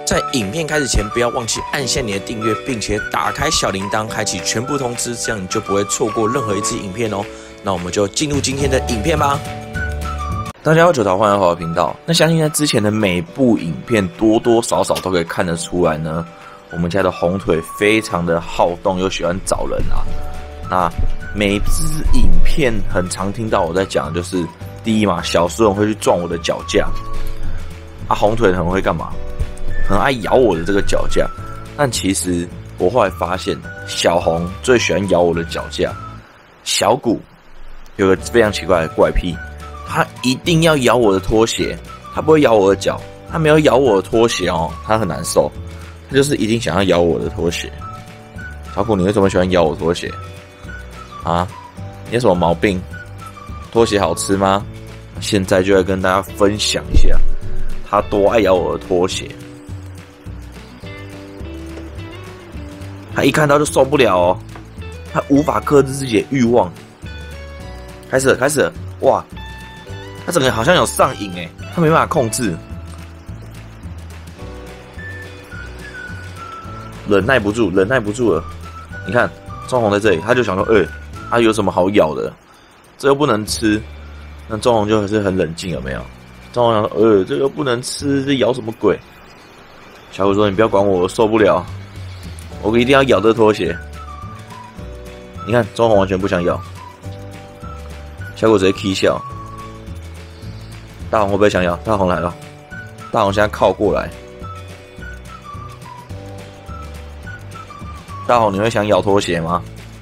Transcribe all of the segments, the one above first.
在影片开始前，不要忘记按下你的订阅，并且打开小铃铛，开启全部通知，这样你就不会错过任何一支影片哦。那我们就进入今天的影片吧。大家好，九桃欢迎回到频道。那相信在之前的每部影片多多少少都可以看得出来呢，我们家的红腿非常的好动，又喜欢找人啊。那每支影片很常听到我在讲，就是第一嘛，小时候会去撞我的脚架，红腿很会干嘛？很爱咬我的这个脚架。但其实我后来发现，小红最喜欢咬我的脚架，小谷有个非常奇怪的怪癖，他一定要咬我的拖鞋，他不会咬我的脚，他没有咬我的拖鞋哦，他很难受，他就是一定想要咬我的拖鞋。小谷，你为什么喜欢咬我拖鞋啊？你有什么毛病？拖鞋好吃吗？现在就来跟大家分享一下，他多爱咬我的拖鞋。他一看到就受不了哦，他无法克制自己的欲望。开始了，哇！他整个好像有上瘾诶，他没办法控制，忍耐不住了。你看，中红在这里，他就想说，他有什么好咬的？这又不能吃。那中红就是很冷静，有没有？中红想说，这又不能吃，这咬什么鬼？小虎说：“你不要管我，我受不了。我一定要咬这拖鞋。”你看，中红完全不想咬，小狗直接 K 笑。大红会不会想咬？大红来了，大红现在靠过来。大红，你会想咬拖鞋吗？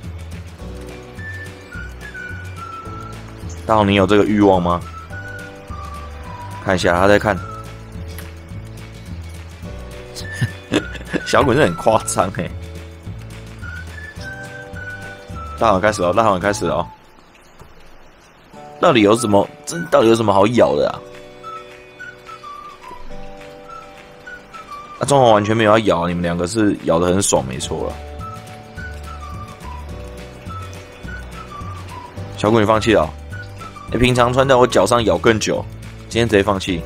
大红，你有这个欲望吗？看一下，他在看。小鬼是很夸张欸。大红开始了，到底有什么好咬的啊？中红完全没有要咬，你们两个是咬得很爽，没错了。小鬼，你放弃了哦？平常穿在我脚上咬更久，今天直接放弃。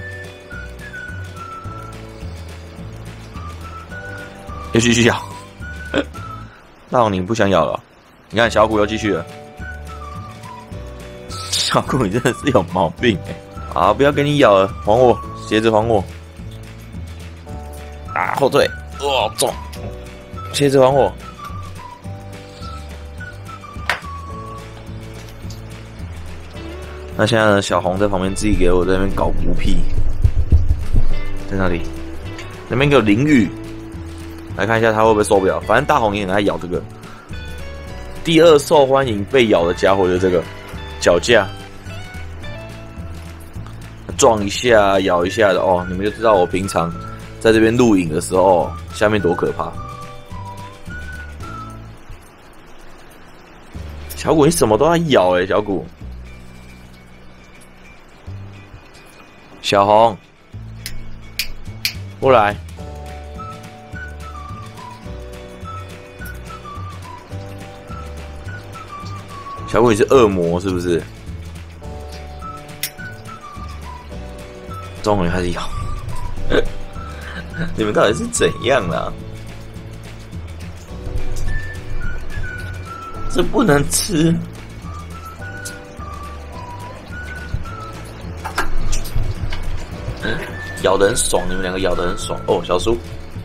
又继续咬。大红，你不想咬了？你看小谷又继续了。小谷，你真的是有毛病欸！好，不要给你咬了，还我鞋子，还我！后退，重，鞋子还我！那现在呢？小红在旁边自己给我在那边搞孤僻，在那里，那边给我淋雨。来看一下他会不会受不了，反正大红也很爱咬这个。第二受欢迎被咬的家伙就是这个脚架，撞一下、咬一下的哦，你们就知道我平常在这边录影的时候，下面多可怕。小谷，你什么都要咬欸，小谷。小红，过来。小鬼，你是恶魔是不是？终于开始咬，你们到底是怎样啦？这不能吃。咬得很爽，你们两个咬得很爽哦，小叔。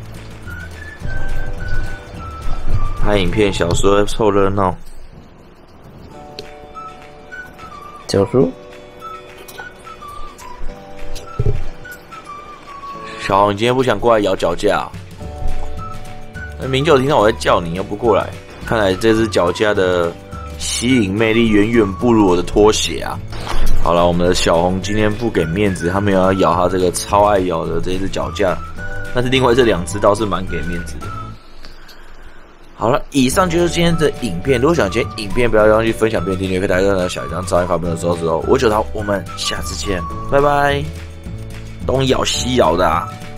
拍影片，小叔在凑热闹。小叔，小红，你今天不想过来咬脚架啊？明就有听到我在叫你，又不过来，看来这只脚架的吸引魅力远远不如我的拖鞋啊！好了，我们的小红今天不给面子，他没有要咬他这个超爱咬的这只脚架，但是另外这两只倒是蛮给面子的。好了，以上就是今天的影片。如果想今天影片，不要忘记分享并订阅，可以打开那小铃铛，早点发布的时候。我九桃，我们下次见，拜拜。东咬西咬的啊。